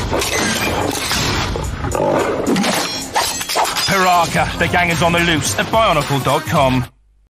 Piraka, the gang is on the loose at Bionicle.com.